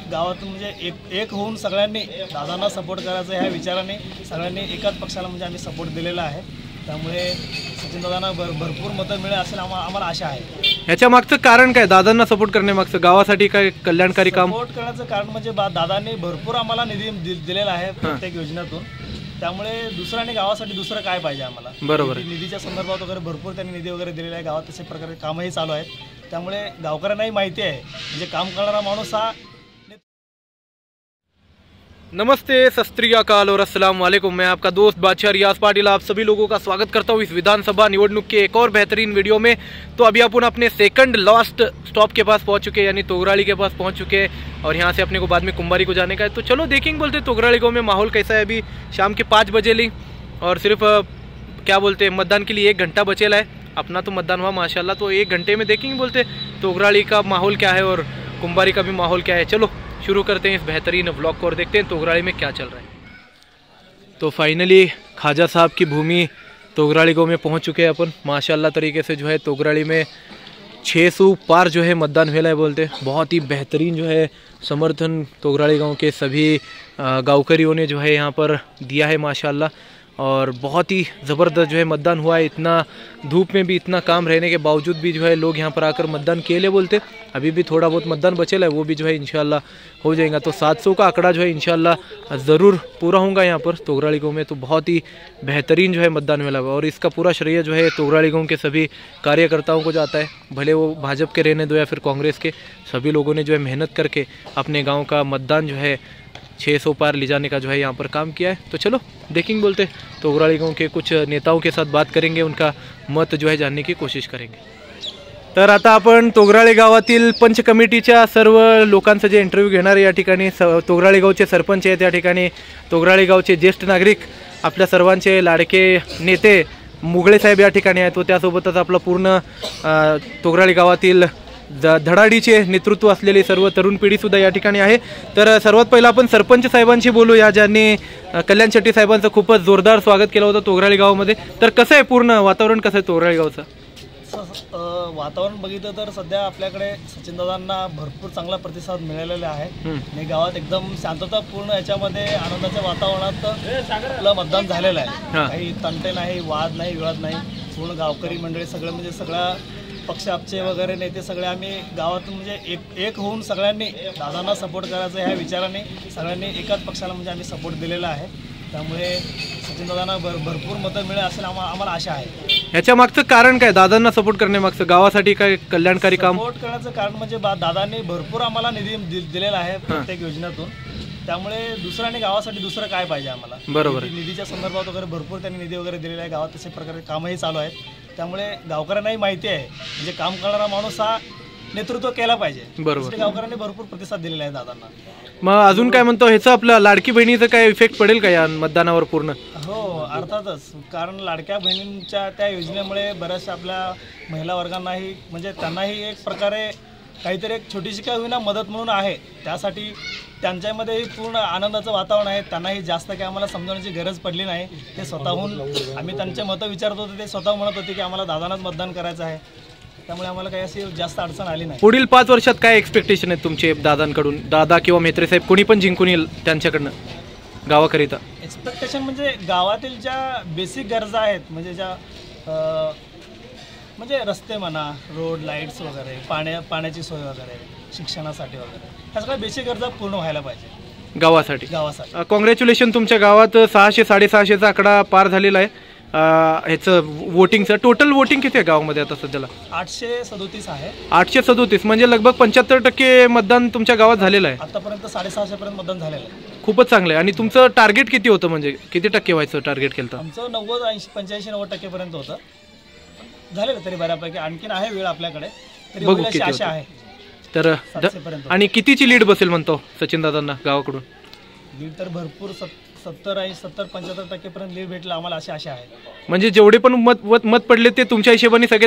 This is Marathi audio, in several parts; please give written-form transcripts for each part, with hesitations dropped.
गावातून म्हणजे एक होऊन सगळ्यांनी दादांना सपोर्ट करायचं ह्या विचाराने सगळ्यांनी एकाच पक्षाला म्हणजे आम्ही सपोर्ट दिलेला आहे। त्यामुळे सचिन दादांना भरपूर मतं मिळेल असे आम्हाला आशा आहे। याच्या मागचं कारण काय, दादांना सपोर्ट करण्यामागचं गावासाठी काय कल्याणकारी काम सपोर्ट करण्याचं कारण म्हणजे दादांनी भरपूर आम्हाला निधी दिलेला आहे प्रत्येक योजनेतून। त्यामुळे दुसऱ्याने गावासाठी दुसरं काय पाहिजे आम्हाला। बरोबर, निधीच्या संदर्भात वगैरे भरपूर त्यांनी निधी वगैरे दिलेला आहे गावात, तसे प्रकारे कामही चालू आहेत। त्यामुळे गावकऱ्यांनाही माहिती आहे म्हणजे काम करणारा माणूस हा। नमस्ते, सत श्री अकाल और अस्सलाम वालेकुम। मैं आपका दोस्त बादशाह रियाज पाटिल आप सभी लोगों का स्वागत करता हूँ इस विधानसभा निवडणूक के एक और बेहतरीन वीडियो में। तो अभी अपन अपने सेकंड लास्ट स्टॉप के पास पहुँच चुके हैं, यानी तोगराड़ी के पास पहुँच चुके हैं और यहाँ से अपने को बाद में कुंभारी को जाने का है। तो चलो देखेंगे बोलते तोगराड़ी गाँव में माहौल कैसा है। अभी शाम के 5 बजे ली और सिर्फ क्या बोलते हैं मतदान के लिए 1 घंटा बचेला है। अपना तो मतदान हुआ माशाल्लाह, तो 1 घंटे में देखेंगे बोलते तोगराड़ी का माहौल क्या है और कुंभारी का भी माहौल क्या है। चलो शुरू करते हैं इस बेहतरीन व्लॉग को और देखते हैं तोगराड़ी में क्या चल रहा है। तो फाइनली ख्वाजा साहब की भूमि तोगराड़ी गाँव में पहुंच चुके हैं अपन। माशाल्लाह तरीके से जो है तोगराड़ी में 600 पार जो है मतदान हुआ है बोलते। बहुत ही बेहतरीन जो है समर्थन तोगराड़ी गांव के सभी गाँवकरियों ने जो है यहाँ पर दिया है माशाल्लाह, और बहुत ही ज़बरदस्त जो है मतदान हुआ है। इतना धूप में भी इतना काम रहने के बावजूद भी जो है लोग यहाँ पर आकर मतदान किए ले बोलते। अभी भी थोड़ा बहुत मतदान बचेला है, वो भी जो है इंशाल्लाह हो जाएगा। तो 700 का आंकड़ा जो है इंशाल्लाह ज़रूर पूरा होगा यहाँ पर तोगराड़ी गाँव में। तो बहुत ही बेहतरीन जो है मतदान हुआ है और इसका पूरा श्रेय जो है तोगराड़ी गाँव के सभी कार्यकर्ताओं को जाता है, भले वो भाजपा के रहने दो या फिर कांग्रेस के। सभी लोगों ने जो है मेहनत करके अपने गाँव का मतदान जो है 600 पार ले जाने का जो है यहाँ पर काम किया है। तो चलो देखेंगे बोलते तोगराड़ी गाँव के कुछ नेताओं के साथ बात करेंगे, उनका मत जो है जानने की कोशिश करेंगे। तर आता आपण तोगराळी गावातील पंच कमिटीच्या सर्व लोकांचं जे इंटरव्ह्यू घेणार आहे या ठिकाणी तोगराळी गावचे सरपंच आहेत, या ठिकाणी तोगराळी गावचे ज्येष्ठ नागरिक, आपल्या सर्वांचे लाडके नेते मुगळे साहेब या ठिकाणी आहेत, व त्यासोबतच आपला पूर्ण तोगराळी गावातील धडाडीचे नेतृत्व असलेली सर्व तरुण पिढी सुद्धा या ठिकाणी आहे। तर सर्वात पहिला आपण सरपंच साहेबांशी बोलूया, ज्यांनी कल्याण शेट्टी साहेबांचं खूपच जोरदार स्वागत केलं होतं तोगराळी गावामध्ये। तर कसं आहे पूर्ण वातावरण, कसं आहे तोगराळी गावचं वातावरण? बघितलं तर सध्या आपल्याकडे सचिन दादांना भरपूर चांगला प्रतिसाद मिळालेला आहे आणि गावात एकदम शांततापूर्ण याच्यामध्ये आनंदाच्या वातावरणात आपलं मतदान झालेलं आहे। काही तंटे नाही, वाद नाही, विवाद नाही। पूर्ण गावकरी मंडळी सगळं म्हणजे सगळा पक्षाचे वगैरे नेते सगळे आम्ही गावातून म्हणजे एक होऊन सगळ्यांनी दादांना सपोर्ट करायचं ह्या विचाराने सगळ्यांनी एकाच पक्षाला म्हणजे आम्ही सपोर्ट दिलेला आहे। त्यामुळे सचिन दादांना भरपूर मतं मिळेल असे आम्हाला आशा आहे। याच्या मागचं कारण काय, दादांना सपोर्ट करण्यामागचं गावासाठी काय कल्याणकारी काम? सपोर्ट करण्याचं कारण म्हणजे दादांनी भरपूर आम्हाला निधी दिलेला आहे प्रत्येक योजनेतून। त्यामुळे दुसऱ्याने गावासाठी दुसरं काय पाहिजे आम्हाला। बरोबर, निधीच्या संदर्भात वगैरे भरपूर त्यांनी निधी वगैरे दिलेला आहे गावात, तसे प्रकारे कामही चालू आहेत। त्यामुळे गावकऱ्यांनाही माहिती आहे म्हणजे काम करणारा माणूस हा नेतृत्व केला पाहिजे। बरोबर, गावकऱ्यांनी भरपूर प्रतिसाद दिलेला आहे दादांना। मग अजून काय म्हणतो, ह्याचा आपल्या लाडकी बहिणीचा काय इफेक्ट पडेल का या मतदानावर पूर्ण? हो अर्थातच, कारण लाडक्या बहिणींच्या त्या योजनेमुळे बऱ्याचशा आपल्या महिला वर्गांनाही म्हणजे त्यांनाही एक प्रकारे काहीतरी एक छोटीशी का होईना मदत म्हणून आहे। त्यासाठी त्यांच्यामध्येही पूर्ण आनंदाचं वातावरण आहे। त्यांनाही जास्त काही आम्हाला समजवण्याची गरज पडली नाही। ते स्वतःहून आम्ही त्यांचे मतं विचारत होते, ते स्वतः म्हणत होते की आम्हाला दादांनाच मतदान करायचं आहे। त्यामुळे आम्हाला काही अशी जास्त अडचण आली नाही। पुढील 5 वर्षात काय एक्सपेक्टेशन आहेत तुमचे दादांकडून? दादा किंवा मेत्रे साहेब कोणी पण जिंकून येईल त्यांच्याकडनं गावाकरिता? एक्सपेक्टेशन म्हणजे गावातील ज्या बेसिक गरजा आहेत म्हणजे ज्या म्हणजे रस्ते म्हणा, रोड, लाईट्स वगैरे, पाण्याची सोय वगैरे, शिक्षणासाठी वगैरे, ह्या सगळ्या बेसिक गरजा पूर्ण व्हायला पाहिजे गावासाठी। कॉंग्रॅच्युलेशन, तुमच्या गावात 600-650चा आकडा पार झालेला आहे ह्याचं वोटिंगचं। टोटल वोटिंग किती आहे गावामध्ये आता सध्याला? 837 आहे। 837 म्हणजे लगभग 75% मतदान तुमच्या गावात झालेलं आहे आतापर्यंत। 650 पर्यंत मतदान झालेलं आहे। खूपच चांगलं आहे। आणि तुमचं टार्गेट किती होतं, म्हणजे किती टक्के व्हायचं टार्गेट केलं? आमचं 85-90% पर्यंत होतं, झालेलं तरी बऱ्यापैकी। आणखीन आहे वेळ आपल्याकडे, तरी बघू किती आशा आहे। तर आणि कितीची लीड बसेल म्हणतो सचिन दादांना गावाकडून? लीड तर भरपूर 70-75% पर्यंत लीड भेटला आम्हाला अशी आशा आहे। म्हणजे जेवढे पण मत पडले ते तुमच्या हिशोबाने सगळे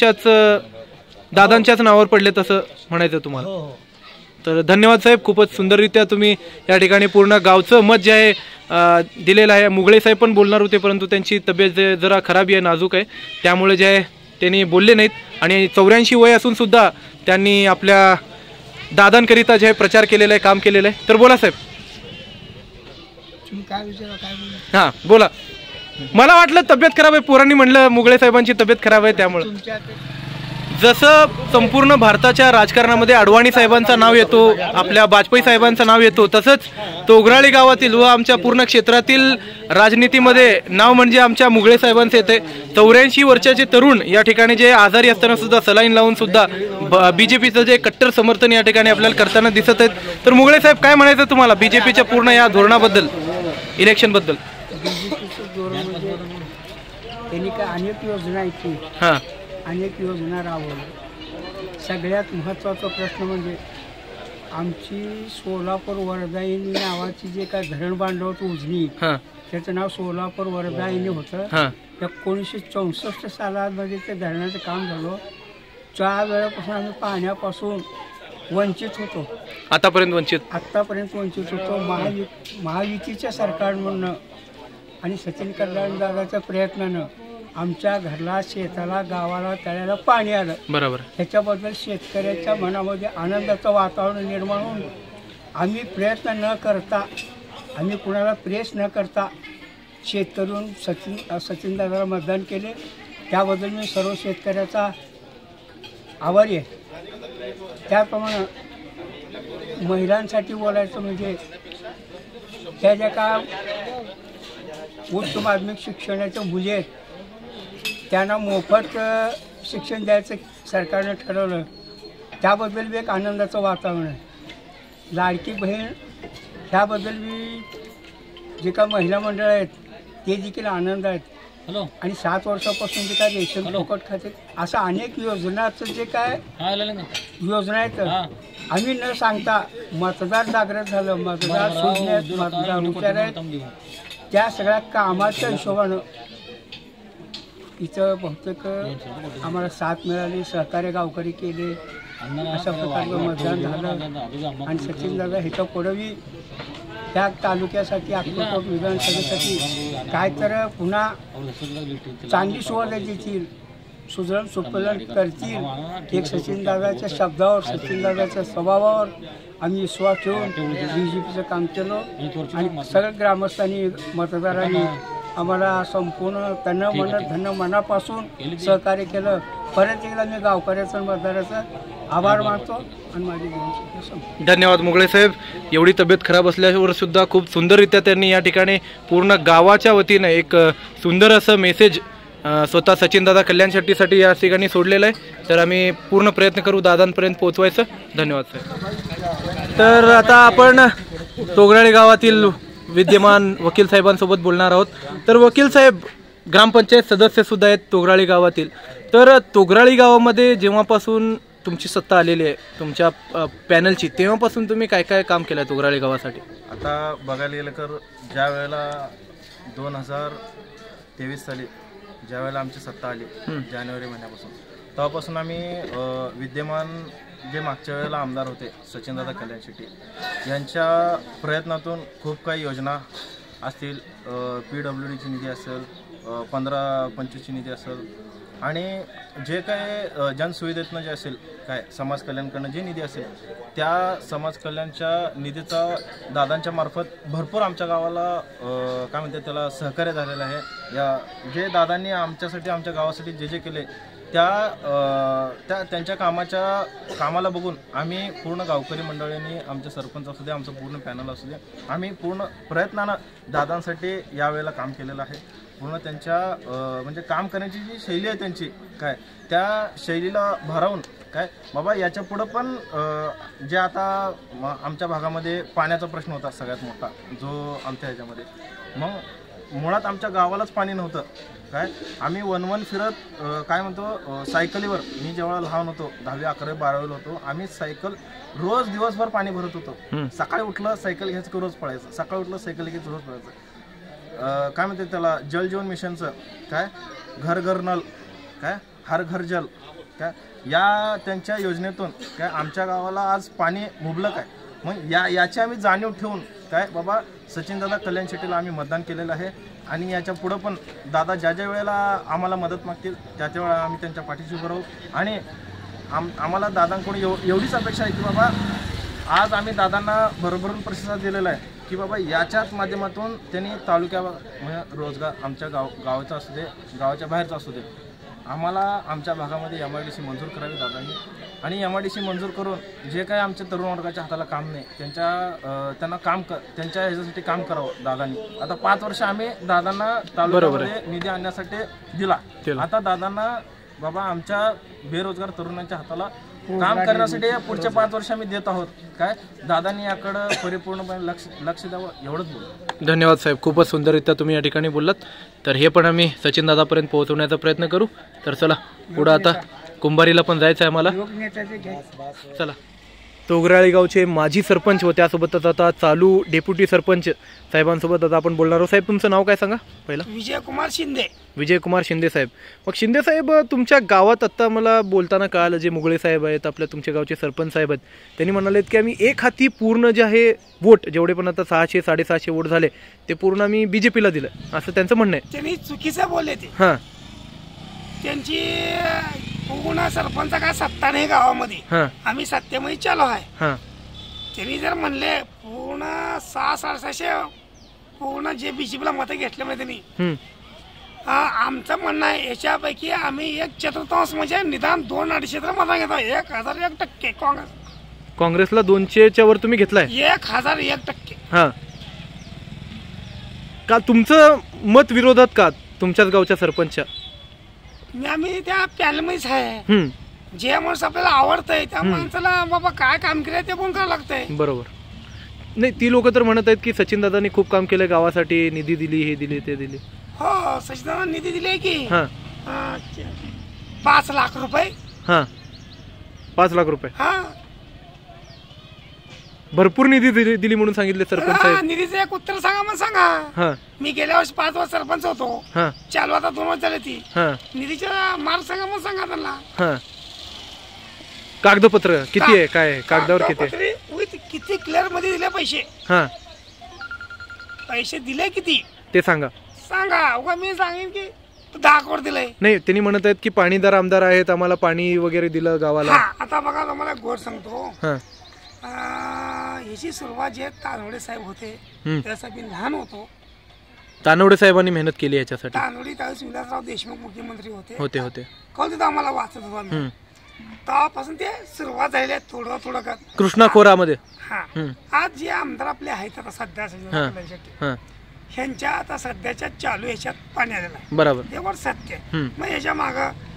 दादांच्याच नावावर पडले तसं म्हणायचं तुम्हाला? हो हो। तर धन्यवाद साहेब, खूपच सुंदररित्या तुम्ही या ठिकाणी पूर्ण गावचं मत जे आहे दिलेलं आहे। मुगळे साहेब पण बोलणार होते परंतु त्यांची तब्येत जरा खराब आहे, नाजूक आहे, त्यामुळे जे आहे त्यांनी बोलले नाहीत। आणि 84 वय असून सुद्धा त्यांनी आपल्या दादांकरिता जे आहे प्रचार केलेला आहे, काम केलेलं आहे. तर बोला साहेब. तुम्ही काय विचारा, काय बोला. हां बोला. मला वाटलं तब्येत खराब आहे, पोरांनी म्हणलं मुगळे साहेबांची तब्येत खराब आहे त्यामुळे. जसं संपूर्ण भारताच्या राजकारणामध्ये अडवाणी साहेबांचं नाव येतो, आपल्या वाजपेयी साहेबांचं नाव येतो, तसंच तोगराळी गावातील व आमच्या पूर्ण क्षेत्रातील राजनीतीमध्ये नाव म्हणजे आमच्या मुगळे साहेबांचं येते. 84 वर्षाचे तरुण या ठिकाणी जे आजारी असताना सुद्धा सलाईन लावून सुद्धा बीजेपीचं जे कट्टर समर्थन या ठिकाणी आपल्याला करताना दिसत आहेत. तर मुगळे साहेब काय म्हणायचं तुम्हाला बीजेपीच्या पूर्ण या धोरणाबद्दल, इलेक्शन बद्दल? त्यांनी काय अनेक योजना आहेत, हां अनेक योजना राबवल्या. सगळ्यात महत्त्वाचा प्रश्न म्हणजे आमची सोलापूर वरदायिनी नावाची जे काय धरण बांधलं होतं उजनी, त्याचं नाव सोलापूर वरदायिनी होतं. 1964 सालामध्ये ते धरणाचं काम झालं. त्या वेळेपासून आम्ही पाण्यापासून वंचित होतो, आतापर्यंत वंचित होतो. महायुतीच्या सरकारमधनं आणि सचिन कल्याण दादाच्या प्रयत्नानं आमच्या घरला, शेताला, गावाला, तळ्याला पाणी आलं. बरोबर. ह्याच्याबद्दल शेतकऱ्याच्या मनामध्ये आनंदाचं वातावरण निर्माण होऊन आम्ही प्रयत्न न करता, आम्ही कुणाला प्रेस न करता शेतकऱ्यांनी सचिन दादाला मतदान केले. त्याबद्दल मी सर्व शेतकऱ्याचा आभारी आहे. त्याप्रमाणे महिलांसाठी बोलायचं म्हणजे त्या ज्या का उच्च माध्यमिक शिक्षणाच्या मुली आहेत त्यांना मोफत शिक्षण द्यायचं सरकारनं ठरवलं. त्याबद्दल बी एक आनंदाचं वातावरण आहे. लाडकी बहीण ह्याबद्दल बी जे का महिला मंडळ आहेत ते देखील आनंद आहेत. आणि 7 वर्षापासून जे काय रेशन फुकट खाते, असं अनेक योजनाचं जे काय योजना आहेत आम्ही न सांगता मतदार जागृत झालं, मतदार शोधण्यात, मतदार उपचार आहेत, त्या सगळ्या कामाच्या हिशोबानं इथं बहुतेक आम्हाला साथ मिळाली, सहकार्य गावकरी केले, अशा प्रकारचं मतदान झालं. आणि सचिन दादा ह्याच्या पुढेही त्या तालुक्यासाठी, अक्कलकोट विधानसभेसाठी काय तर पुन्हा चांगली सुविधा देतील, सुजळण सुफलण करतील. एक सचिन दादाच्या शब्दावर, सचिन दादाच्या स्वभावावर आम्ही विश्वास ठेवून BJPचं काम केलं. आणि सगळ्या ग्रामस्थांनी, मतदारांनी आम्हाला संपूर्ण धन मनापासून सहकार्य केलं. परत एकदा मी गावकऱ्याचं, मतदाराचं आभार मानतो आणि माझी विनंती. धन्यवाद मुगळे साहेब. एवढी तब्येत खराब असल्यावर सुद्धा खूप सुंदररित्या त्यांनी या ठिकाणी पूर्ण गावाच्या वतीनं एक सुंदर असं मेसेज स्वतः सचिनदादा कल्याण शेट्टीसाठी या ठिकाणी सोडलेलं आहे. तर आम्ही पूर्ण प्रयत्न करू दादांपर्यंत पोहोचवायचं. धन्यवाद साहेब. तर आता आपण तोगराळी गावातील विद्यमान वकील साहेबांसोबत बोलणार आहोत. तर वकील साहेब ग्रामपंचायत सदस्य सुद्धा आहेत तोगराळी गावातील. तर तोगराळी गावामध्ये जेव्हापासून तुमची सत्ता आलेली आहे तुमच्या पॅनलची, तेव्हापासून तुम्ही काय काय काम केलं तोगराळी गावासाठी? आता बघायला गेलं तर ज्या वेळेला 2023 साली ज्या वेळेला आमची सत्ता आली जानेवारी महिन्यापासून, तेव्हापासून आम्ही विद्यमान जे मागच्या वेळेला आमदार होते सचिनदादा कल्याण शेट्टी यांच्या प्रयत्नातून खूप काही योजना असतील, PWDची निधी असेल, 15-25ची निधी असेल, आणि जे काय जनसुविधेतनं जे असेल, काय समाज कल्याणकडनं जे निधी असेल त्या समाज कल्याणच्या निधीचा दादांच्या मार्फत भरपूर आमच्या गावाला काय म्हणतात त्याला सहकार्य झालेलं आहे. या जे दादांनी आमच्यासाठी, आमच्या गावासाठी जे जे केले त्यांच्या कामाला बघून आम्ही पूर्ण गावकरी मंडळींनी, आमचे सरपंच असू दे, आमचं पूर्ण पॅनल असू दे, आम्ही पूर्ण प्रयत्नानं दादांसाठी यावेळेला काम केलेलं आहे. पूर्ण त्यांच्या म्हणजे काम करण्याची जी शैली आहे त्यांची, काय त्या शैलीला भारावून काय बाबा याच्या पुढं पण जे आता आमच्या भागामध्ये पाण्याचा प्रश्न होता सगळ्यात मोठा जो आमच्या ह्याच्यामध्ये, मग मुळात आमच्या गावालाच पाणी नव्हतं. काय आम्ही वन फिरत काय म्हणतो सायकलीवर, मी जेव्हा लहान होतो 10वी 11वी 12वीला होतो, आम्ही सायकल रोज दिवसभर पाणी भरत होतो. सकाळी उठलं सायकल घ्यायचं की रोज पळायचं, सकाळी उठलं सायकल घ्यायचं रोज पळायचं. काय म्हणते त्याला जल जीवन मिशनचं काय घर घर नल, काय हर घर जल, काय या त्यांच्या योजनेतून काय आमच्या गावाला आज पाणी मुबलक आहे. मग याची आम्ही जाणीव ठेवून काय बाबा सचिनदादा कल्याण शेट्टीला आम्ही मतदान केलेलं आहे. आणि याच्या पुढं पण दादा ज्या ज्या वेळेला आम्हाला मदत मागतील त्या त्या वेळेला आम्ही त्यांच्या पाठीशी उभं राहू. आणि आम्हाला दादांकडून एवढीच अपेक्षा आहे की बाबा आज आम्ही दादांना भरभरून प्रतिसाद दिलेला आहे की बाबा याच्याच माध्यमातून त्यांनी तालुक्यावर रोजगार आमच्या गावाचा असू दे, गावाच्या बाहेरचा असू दे, आम्हाला आमच्या भागामध्ये MIDC मंजूर करावी दादांनी. आणि MIDC मंजूर करून जे काही आमच्या तरुण वर्गाच्या हाताला काम नाही त्यांना त्यांच्या ह्याच्यासाठी काम करावं दादांनी. आता 5 वर्ष आम्ही दादांना तालुक्यामध्ये निधी आणण्यासाठी दिला. आता दादांना बाबा आमच्या बेरोजगार तरुणांच्या हाताला काम करण्यासाठी पुढच्या 5 वर्ष आम्ही देत आहोत. काय दादांनी याकडं परिपूर्णपणे लक्ष द्यावं एवढंच बोलतो. धन्यवाद साहेब, खूपच सुंदररित्या तुम्ही या ठिकाणी बोललात. तर हे पण आम्ही सचिन दादापर्यंत पोहोचवण्याचा प्रयत्न करू. तर चला पुढं आता कुंभारीला पण जायचं आहे मला. चला. तोगराळी गावचे माजी सरपंच व त्यासोबतच आता चालू डेप्युटी सरपंच साहेबांसोबत आता आपण बोलणार आहोत. साहेब तुमचं नाव काय सांगा पहिलं? विजयकुमार शिंदे. विजयकुमार शिंदे साहेब. मग शिंदे साहेब, तुमच्या गावात आता मला बोलताना कळालं, जे मुगळे साहेब आहेत आपल्या तुमच्या गावचे सरपंच साहेब आहेत, त्यांनी म्हणालेत की आम्ही एक हाती पूर्ण जे आहे वोट, जेवढे पण आता 600-650 वोट झाले ते पूर्ण आम्ही BJP ला दिलं, असं त्यांचं म्हणणं आहे. त्यांनी चुकीचं बोलले ते. हां, त्यांची पूर्ण सरपंच काय सत्ता नाही गावामध्ये. हां, आम्ही सत्तेमध्ये चालू आहे. हां. त्यांनी जर म्हणले पूर्ण 600-750 पूर्ण जे BJP ला मतं घेतले म्हणजे त्यांनी, आमचं म्हणणं आहे याच्यापैकी आम्ही 1/4 म्हणजे निदान 2-2.5 मतं घेतो. 1001% काँग्रेसला 200च्या वर तुम्ही घेतलाय? 1001%. हां. का तुमचं मत विरोधात का तुमच्याच गावच्या सरपंचच्या? आम्ही त्या पॅनलमध्येच आहे. जे माणूस आपल्याला आवडतंय त्या माणसाला बाबा काय काम केलंय ते पण करावं लागतंय. बरोबर. नाही, ती लोक तर म्हणत आहेत की सचिन दादांनी खूप काम केलंय गावासाठी, निधी दिली, हे दिली, ते दिली. हो, सचिन दादा निधी दिले की 5 लाख रुपये. हां, 5 लाख रुपये. हा, भरपूर निधी दिली म्हणून सांगितले सरपंच साहेब. निधीचं एक उत्तर सांगा मग सांगा. हां, मी गेल्या वर्षी 5 वर्ष सरपंच होतो. हां, चालू आता 2 वर्ष झाले ती. हां, निधीचा मार्ग सांगा मग सांगा त्यांना. हां. कागदपत्र किती आहे, काय कागदावर किती आहे, किती क्लिअर मध्ये दिले पैसे? हां, पैसे दिले किती ते सांगा. सांगा. मी सांगेन की 10 करोड दिलंय. नाही, त्यांनी म्हणत आहेत की पाणीदार आमदार आहेत, आम्हाला पाणी वगैरे दिलं गावाला. आता बघा तुम्हाला गोड सांगतो. हां, याची सुरुवात जे तानवडे साहेब होते त्यासाठी लहान होतो. तानवडे साहेबांनी मेहनत केली याच्यासाठी. तानवडे त्यावेळेस विलासराव देशमुख मुख्यमंत्री होते. कळत होतं आम्हाला, वाचत होतो आम्ही. तेव्हापासून ते सुरुवात झाली थोडं थोडं कर कृष्णा खोरामध्ये. हा, आज जे आमदार आपले आहेत आता सध्या ह्यांच्या आता सध्याच्या चालू ह्याच्यात पाणी आलेलं आहे. बरोबर, ते वर सत्य. मग याच्या माग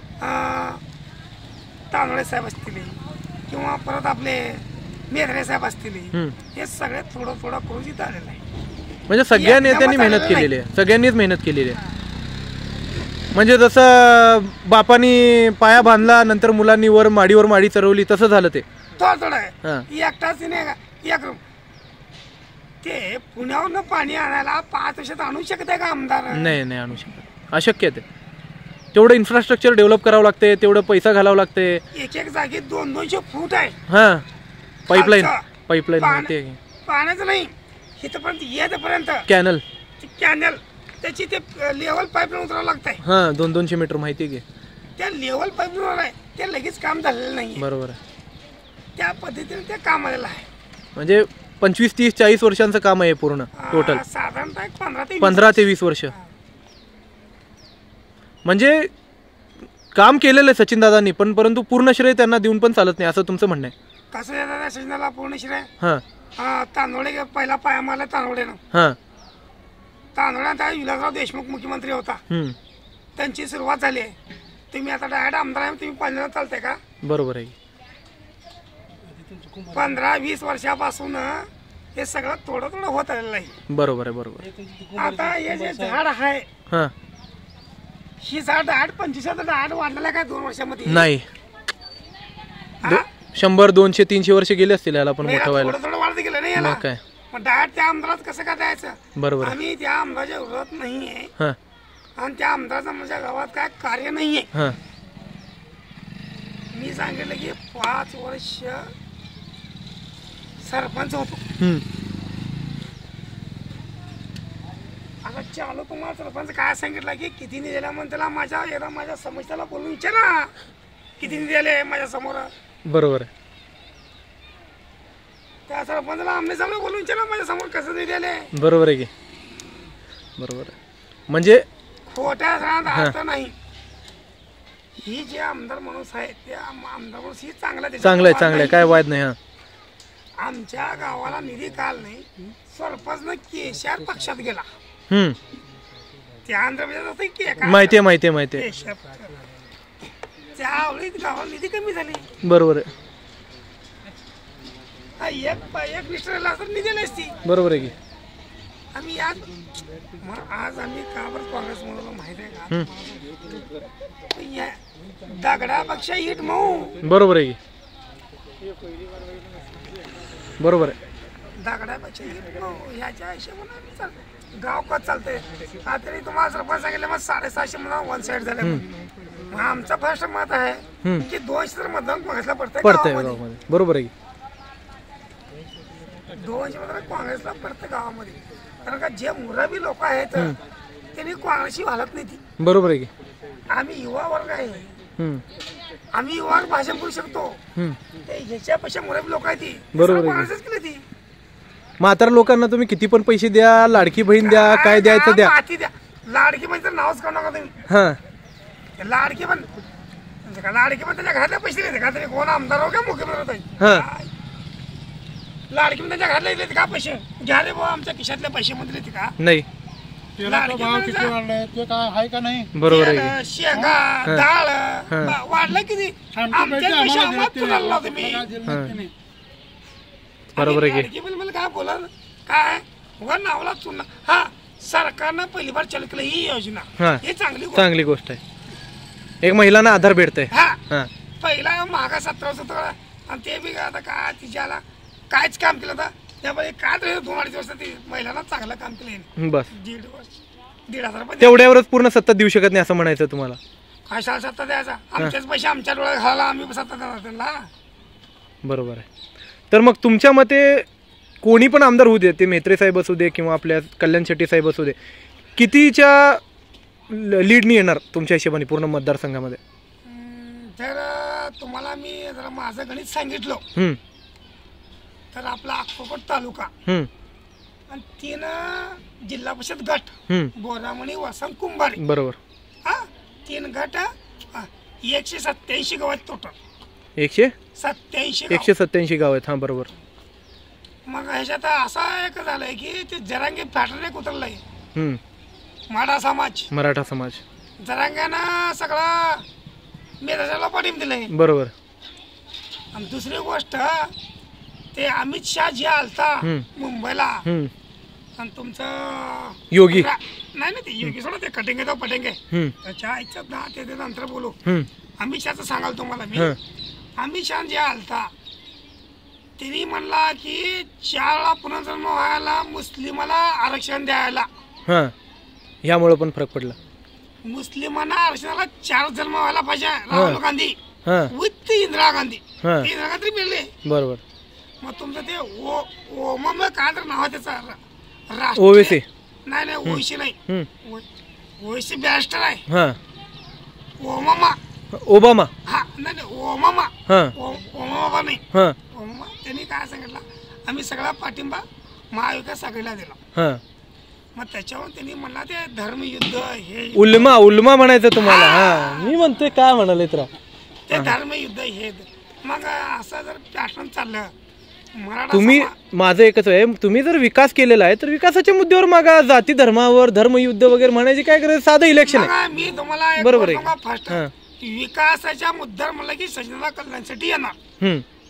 तानवडे साहेब असतील किंवा परत आपले मेधरे साहेब असतील, हे सगळे थोडं थोडं करून इथं आलेलं आहे. म्हणजे सगळ्या नेत्यांनी मेहनत केलेली आहे, सगळ्यांनीच मेहनत केलेली आहे. म्हणजे जसं बापानी पाया बांधला, नंतर मुलांनी वर माडी चरवली, तसं झालं ते. थोडं एकटाच नाही का. ते पुण्यावरनं पाणी आणायला 5 वर्षात आणू शकत आहे का आमदार? नाही आणू शकत, अशक्य आहे ते. तेवढं इन्फ्रास्ट्रक्चर डेव्हलप करावं लागते, तेवढं पैसा घालावं लागते. एक जागी 200-200 फूट आहे. हा, पाईपलाईन पाण्याचं नाही, इथपर्यंत येतपर्यंत कॅनल त्याची ते लेवल पाईपलाईन उतरावं लागतंय. हा, 200-200 मीटर माहिती आहे. त्या लेवल पाईपलाईन आहे, ते लगेच काम झालेलं नाही. बरोबर आहे. त्या पद्धतीने ते काम आलेलं आहे. म्हणजे 25-30-40 वर्षांचं काम आहे पूर्ण टोटल. साधारणतः 15 ते 20 वर्ष. म्हणजे काम केलेलं आहे सचिन दादांनी, पण परंतु पूर्ण श्रेय त्यांना देऊन पण चालत नाही, असं तुमचं म्हणणं आहे? कसं देतात सचिनला पूर्ण श्रेय? हां, तांदोडे पहिला पाया मारला तांदोडेनं. हां, तांदोड्यात विलासराव देशमुख मुख्यमंत्री होता, त्यांची सुरुवात झाली आहे. तुम्ही आता डायरेक्ट आमदार आहे, तुम्ही पहिल्यांदा चालताय का? बरोबर आहे. 15-20 वर्षापासून हे सगळं थोडं थोडं होत आलेलं आहे. बरोबर आहे. आता हे जे झाड आहे, ही झाड 25 झाड वाढलेलं काय 2 वर्षामध्ये? नाही, 100, 200, 300 वर्ष गेले असतील याला पण मोठं व्हायला. थोडं वाढत गेलं नाही याला. काय डायरेक्ट त्या आमदारात कसं काय द्यायचं? बरोबर. आम्ही त्या आमदाराच्या विरोधात नाहीये आणि त्या आमदाराचं माझ्या गावात काय कार्य नाहीये. मी सांगितलं की 5 वर्ष सरपंच होतो. आता चालू तुम्हाला सरपंच काय सांगितलं की किती निधीला म्हणून त्याला माझ्या समस्याला बोलून विचारा किती निधी दिले माझ्या समोर. बरोबर आहे. त्या सरपंचाला आमने सामने बोलून विचारा माझ्या समोर कसं निधी आले. बरोबर आहे की, बरोबर आहे. म्हणजे खोट्या सांगण्यात अर्थ नाही. ही जे आमदार माणूस आहे त्या आमदार माणूस ही चांगला चांगलं आहे, चांगलं आहे, काय वाद नाही. हा, आमच्या गावाला निधी काल नाही, सरपंच केशार पक्षात गेला. ते आंध्र प्रदेशात माहिती आहे, माहिती आहे, माहिती आहे. त्यावेळी गावाला निधी कमी झाली. बरोबर आहे. एक मिस्टरला असं निधी नसती. बरोबर आहे की. आम्ही आज आम्ही का बरं काँग्रेस म्हणून माहिती आहे का, दगडापेक्षा इट मऊ. बरोबर आहे की, बरोबर आहे. दगडापेक्षा इट मऊ ह्याच्या हिशोबाने गाव कच चालतंय. तरी तुम्हाला सरपंच सांगितलं मग 750 म्हणून वन साईड झाले. मग आमचं फर्स्ट मत आहे की 200 तर मतदान काँग्रेसला पडतंय गावामध्ये. बरोबर आहे. 200 मतदान काँग्रेसला पडतं गावामध्ये. कारण का जे मुराबी लोक आहेत त्यांनी काँग्रेसची हालत नाही ती. बरोबर आहे की. आम्ही युवा वर्ग आहे, आम्ही युवा भाषण बोलू शकतो. ह्याच्यापेक्षा मुराबी लोक आहेत ती काँग्रेसच केली ती. म्हातारा लोकांना तुम्ही किती पण पैसे द्या, लाडकी बहीण द्या, काय द्यायचं द्या. लाडकी बहीण तर नावच काढू नका तुम्ही. हा, लाडकी पण लाडकी पण त्याच्या घरातले पैसे देते का? तरी कोण आमदार हो का मुख्यमंत्री होता, लाडकी पण त्याच्या घरातले देते का पैसे? घ्या रे बाबा, आमच्या खिशातले पैसे मध्ये देते का? नाही. भाव किती वाढलाय ते काय आहे का नाही? बरोबर आहे. शेंगा डाळ वाढलं किती? आमच्या पैसे आम्हाला तुला लावते मी. बरोबर आहे की. मला काय बोला काय वर नावला चुना. हा, सरकारनं पहिली बार चालू केलं ही योजना, ही चांगली गोष्ट आहे. एक महिलांना आधार भेटतंय. हा, पहिला महागा 17 आणि ते बी आता काय तिच्याला कायच काम केलं होतं त्यामुळे काय तर 2-2.5 वर्ष ती महिलांना चांगलं काम केलं. बस 1.5 वर्ष 1,500 रुपये तेवढ्यावरच पूर्ण सत्ता देऊ शकत नाही असं म्हणायचं तुम्हाला? कशाला सत्ता द्यायचा? आमचेच पैसे आमच्या डोळ्यात घालायला आम्ही सत्ता देणार त्यांना. बरोबर आहे. तर मग तुमच्या मते कोणी पण आमदार होऊ दे, ते म्हेत्रे साहेब असू दे किंवा आपल्या कल्याण शेट्टी साहेब असू दे, कितीच्या लीडनी येणार तुमच्या हिशोबाने पूर्ण मतदारसंघामध्ये? तर तुम्हाला मी जरा माझं गणित सांगितलं तर आपला अक्कोकोट तालुका आणि 3 जिल्हा परिषद गट, बोरामणी, वसंत, कुंभारी. बरोबर. हा, 3 गट 187 गाव आहेत टोटल. 187 गाव आहेत. हा, बरोबर. मग ह्याच्यात असं एक झालंय की ते जरांगे पॅटर्न एक उतरलंय. मराठा समाज जरांग्यानं सगळा मेधाच्याला पाठिंबा दिलाय. बरोबर. आणि दुसरी गोष्ट ते अमित शहा जे आलता मुंबईला आणि तुमचं योगी नाही ते योगी सोडा, ते कटेंगे तो पटेंगे त्याच्या आईच्यात ना ते नंतर बोलू. अमित शहाचं सांगाल तुम्हाला मी. अमित शहा जे आलता त्यांनी म्हणला की 4 पुनर्जन्म व्हायला मुस्लिमाला आरक्षण द्यायला. यामुळे पण फरक पडला. मुस्लिमांना आरक्षणाला 4 जन्म व्हायला पाहिजे. राहुल गांधी विथ इंदिरा गांधी. इंदिरा गांधी मिळले. बरोबर. मग तुमचं ते ओमम काय तर नाव आहे त्याचा, ओवेसी नाही ओवेसी नाही, ओवेसी बॅरिस्टर आहे. ओमामा ओबामा. हा, नाही ओमामा. ओमामा नाही, ओमामा. त्यांनी काय सांगितलं, आम्ही सगळा पाठिंबा महाविकास आघाडीला दिला. मग त्याच्यावर त्यांनी म्हणला ते धर्मयुद्ध हे उल्मा म्हणायचं तुम्हाला. हा, मी म्हणतोय काय म्हणाले तर ते धर्मयुद्ध हे. मग असं जर पॅटर्न चाललं तुम्ही, माझं एकच आहे, तुम्ही जर विकास केलेला आहे तर विकासाच्या मुद्द्यावर मागा, जाती धर्मावर धर्मयुद्ध वगैरे म्हणायची काय गरज? साधं इलेक्शन आहे. मी तुम्हाला बरोबर आहे. फर्स्ट विकासाच्या मुद्द्यावर म्हणलं की सचिनला कल्याणसाठी येणार.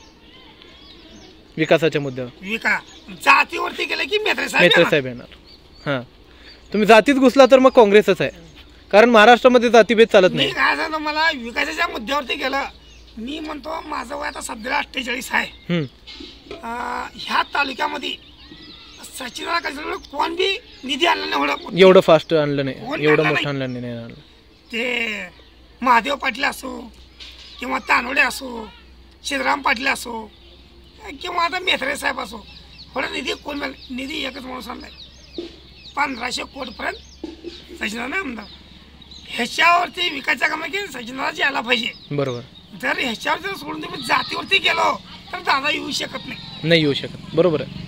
विकासाच्या मुद्द्यावर विकास जातीवरती गेले की म्हेत्रे साहेब येणार. हा, तुम्ही जातीत घुसला तर मग काँग्रेसच आहे, कारण महाराष्ट्रामध्ये जातीभेद चालत नाही. काय सांगतो मला, विकासाच्या मुद्द्यावरती गेलं. मी म्हणतो माझं वय आता सध्याला 48 आहे. ह्या तालुक्यामध्ये सचिनला कल्याण कोण बी निधी आणला नाही. एवढं फास्ट आणलं नाही, एवढं मोठं आणलं नाही. ते महादेव पाटील असो किंवा तानवडे असो, शिवराम पाटील असो किंवा आता म्हेत्रे साहेब असो, थोडा निधी कोण निधी एकच माणूस आणलाय. 1500 कोटीपर्यंत सचिनाने आमदार. ह्याच्यावरती विकायच्या कामा की सचिनाला यायला पाहिजे. बरोबर. जर ह्याच्यावर जर सोडून तुम्ही जातीवरती गेलो तर दादा येऊ शकत नाही. नाही येऊ शकत, बरोबर आहे.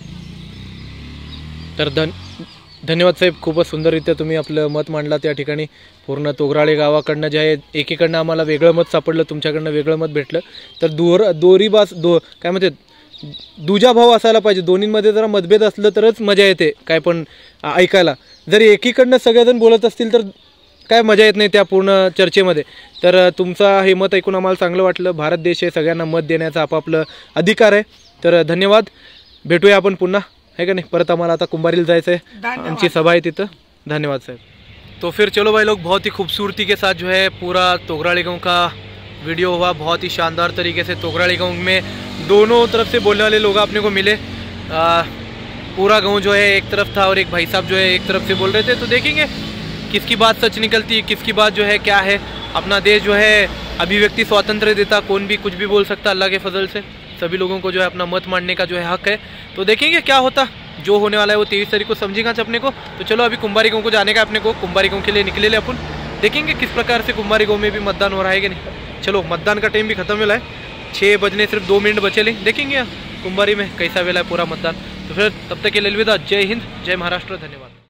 तर धन्यवाद साहेब, खूपच सुंदररित्या तुम्ही आपलं मत मांडला त्या ठिकाणी. पूर्ण तोगराळे गावाकडनं जे आहे एकीकडनं आम्हाला वेगळं मत सापडलं, तुमच्याकडनं वेगळं मत भेटलं. तर काय म्हणते दुजा भाव असायला पाहिजे, दोन्हींमध्ये जरा मतभेद असलं तरच मजा येते काय पण ऐकायला. जर एकीकडनं सगळेजण बोलत असतील तर काय मजा येत नाही त्या पूर्ण चर्चेमध्ये. तर तुमचा हे मत ऐकून आम्हाला चांगलं वाटलं. भारत देश आहे, सगळ्यांना मत देण्याचा आपापलं अधिकार आहे. तर धन्यवाद, भेटूया आपण पुन्हा, है का नहीं. परत आम्हाला आता कुंभारीला जायचं आहे, आमची सभा आहे तिथं. धन्यवाद साहब. तो फिर चलो भाई लोग, बहुत ही खूबसूरती के साथ जो है पूरा तोगराड़ी गाँव का वीडियो हुआ. बहुत ही शानदार तरीके से तोगराड़ी गाँव में दोनों तरफ से बोलने वाले लोग अपने को मिले. पूरा गाँव जो है एक तरफ था और एक भाई साहब जो है एक तरफ से बोल रहे थे. तो देखेंगे किसकी बात सच निकलती है, किसकी बात जो है क्या है. अपना देश जो है अभिव्यक्ति स्वातंत्र्य देता, कौन भी कुछ भी बोल सकता. अल्लाह के फजल से सभी लोगों को जो है अपना मत मांडने का जो है हक है. तो देखेंगे क्या होता, जो होने वाला है वो 23 तारीख को समझेगा अपने को. तो चलो अभी कुंभारी गाँव को जाने का, अपने को कुंभारी गाँव के लिए निकले अपन. देखेंगे किस प्रकार से कुंभारी गाँव में भी मतदान हो रहा है कि नहीं. चलो, मतदान का टाइम भी खत्म हुआ है, 6 बजने सिर्फ 2 मिनट बचे ले. देखेंगे कुंभारी में कैसा वेला है पूरा मतदान. तो फिर तब तक के लिए अलविदा. जय हिंद, जय महाराष्ट्र, धन्यवाद.